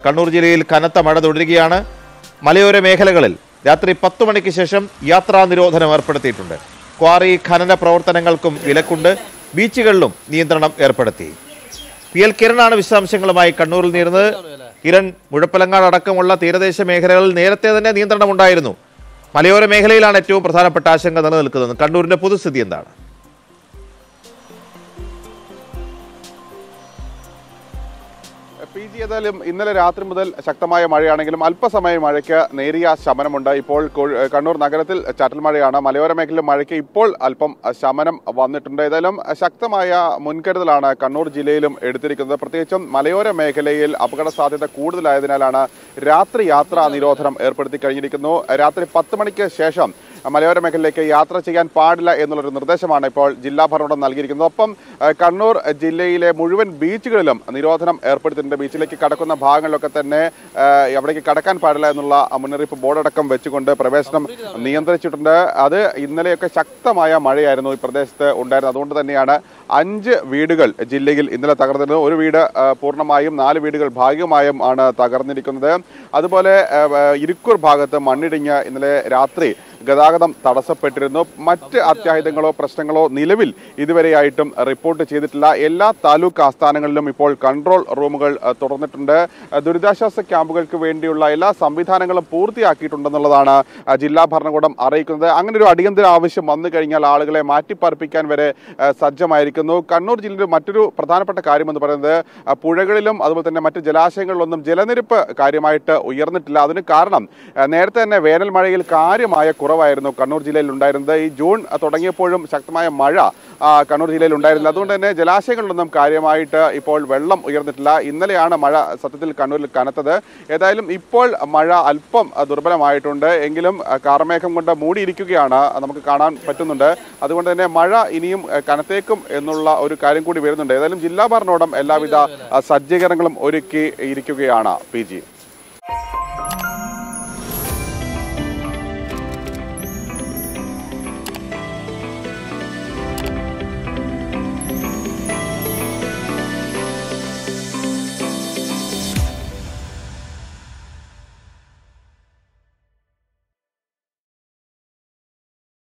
കണ്ണൂർ ജില്ലയിൽ കനത്ത മഴ തുടരുകയാണ്. മലയോര മേഖലകളിൽ രാത്രി 10 മണിക്ക് ശേഷം യാത്രാ നിരോധനം ഏർപ്പെടുത്തിയിട്ടുണ്ട്. ക്വാറി ഖനന പ്രവർത്തനങ്ങൾക്കും വിലക്കുണ്ട്. ബീച്ചുകളിലും നിയന്ത്രണം ഏർപ്പെടുത്തി. PL കിരണാണ് വിശദാംശങ്ങളുമായി കണ്ണൂരിൽ നേരുന്നത്. കിരൺ, മുഴപ്പിലങ്ങാട് അടക്കമുള്ള തീരദേശ മേഖലകളിൽ നേരത്തെ തന്നെ നിയന്ത്രണമുണ്ടായിരുന്നു. മലയോര മേഖലയിലാണ് ഏറ്റവും പ്രധാനപ്പെട്ട ആശങ്ക നിലനിൽക്കുന്നത്. കണ്ണൂരിന്റെ പൊതുസ്ഥിതി എന്താണ്? PG ഏതായാലും ഇന്നലെ രാത്രി മുതൽ ശക്തമായ മഴയാണെങ്കിലും അല്പസമയം മഴയ്ക്ക് നേരിയ ശമനമുണ്ട്. ഇപ്പോൾ കണ്ണൂർ നഗരത്തിൽ ചാറ്റൽ മഴയാണ്. മലയോര മേഖലയിലെ മഴയ്ക്ക് ഇപ്പോൾ അല്പം ശമനം വന്നിട്ടുണ്ട്. ഏതായാലും ശക്തമായ മുൻകരുതലാണ് കണ്ണൂർ ജില്ലയിലും എടുത്തിരിക്കുന്നത്. പ്രത്യേകിച്ചും മലയോര മേഖലയിൽ അപകട സാധ്യത കൂടുതലായതിനാലാണ് രാത്രി യാത്രാ നിരോധനം ഏർപ്പെടുത്തി കഴിഞ്ഞിരിക്കുന്നു. രാത്രി 10 മണിക്ക് ശേഷം മലയോര മേഖലയിലേക്ക് യാത്ര ചെയ്യാൻ പാടില്ല എന്നുള്ളൊരു നിർദ്ദേശമാണ് ഇപ്പോൾ ജില്ലാ ഭരണകൂടം നൽകിയിരിക്കുന്നത്. ഒപ്പം കണ്ണൂർ ജില്ലയിലെ മുഴുവൻ ബീച്ചുകളിലും നിരോധനം ഏർപ്പെടുത്തിയിട്ടുണ്ട്. ബീച്ചിലേക്ക് കടക്കുന്ന ഭാഗങ്ങളിലൊക്കെ തന്നെ അവിടേക്ക് കടക്കാൻ പാടില്ല എന്നുള്ള മുന്നറിയിപ്പ് ബോർഡടക്കം വെച്ചുകൊണ്ട് പ്രവേശനം നിയന്ത്രിച്ചിട്ടുണ്ട്. അത് ഇന്നലെയൊക്കെ ശക്തമായ മഴയായിരുന്നു ഈ പ്രദേശത്ത് ഉണ്ടായിരുന്നത്. അതുകൊണ്ട് തന്നെയാണ് 5 വീടുകൾ ജില്ലയിൽ ഇന്നലെ തകർന്നിരുന്നത്. ഒരു വീട് പൂർണ്ണമായും, 4 വീടുകൾ ഭാഗികമായും ആണ് തകർന്നിരിക്കുന്നത്. അതുപോലെ ഇരിക്കൂർ ഭാഗത്ത് മണ്ണിടിഞ്ഞ് ഇന്നലെ രാത്രി ഗതാഗതം തടസ്സപ്പെട്ടിരുന്നു. മറ്റ് അത്യാഹിതങ്ങളോ പ്രശ്നങ്ങളോ നിലവിൽ ഇതുവരെയായിട്ടും റിപ്പോർട്ട് ചെയ്തിട്ടില്ല. എല്ലാ താലൂക്ക് ആസ്ഥാനങ്ങളിലും ഇപ്പോൾ കൺട്രോൾ റൂമുകൾ തുറന്നിട്ടുണ്ട്. ദുരിതാശ്വാസ ക്യാമ്പുകൾക്ക് വേണ്ടിയുള്ള എല്ലാ സംവിധാനങ്ങളും പൂർത്തിയാക്കിയിട്ടുണ്ടെന്നുള്ളതാണ് ജില്ലാ ഭരണകൂടം അറിയിക്കുന്നത്. അങ്ങനെ ഒരു അടിയന്തര ആവശ്യം വന്നു കഴിഞ്ഞാൽ ആളുകളെ മാറ്റിപ്പാർപ്പിക്കാൻ വരെ സജ്ജമായിരിക്കുന്നു. കണ്ണൂർ ജില്ലയിൽ മറ്റൊരു പ്രധാനപ്പെട്ട കാര്യമെന്ന് പറയുന്നത് പുഴകളിലും അതുപോലെ തന്നെ മറ്റ് ജലാശയങ്ങളിലൊന്നും ജലനിരപ്പ് കാര്യമായിട്ട് ഉയർന്നിട്ടില്ല. അതിന് കാരണം നേരത്തെ തന്നെ വേനൽ മഴയിൽ കാര്യമായ കുറവായിരുന്നു കണ്ണൂർ ജില്ലയിൽ ഉണ്ടായിരുന്നത്. ഈ ജൂൺ തുടങ്ങിയപ്പോഴും ശക്തമായ മഴ കണ്ണൂർ ജില്ലയിൽ ഉണ്ടായിരുന്നില്ല. അതുകൊണ്ട് തന്നെ ജലാശയങ്ങളിലൊന്നും കാര്യമായിട്ട് ഇപ്പോൾ വെള്ളം ഉയർന്നിട്ടില്ല. ഇന്നലെയാണ് മഴ സത്യത്തിൽ കണ്ണൂരിൽ കനത്തത്. ഏതായാലും ഇപ്പോൾ മഴ അല്പം ദുർബലമായിട്ടുണ്ട്. എങ്കിലും കാർമേഘം കൊണ്ട് മൂടിയിരിക്കുകയാണ്, നമുക്ക് കാണാൻ പറ്റുന്നുണ്ട്. അതുകൊണ്ട് തന്നെ മഴ ഇനിയും കനത്തേക്കും എന്നുള്ള ഒരു കാര്യം കൂടി വരുന്നുണ്ട്. ഏതായാലും ജില്ലാ ഭരണകൂടം എല്ലാവിധ സജ്ജീകരണങ്ങളും ഒരുക്കി ഇരിക്കുകയാണ്. PG.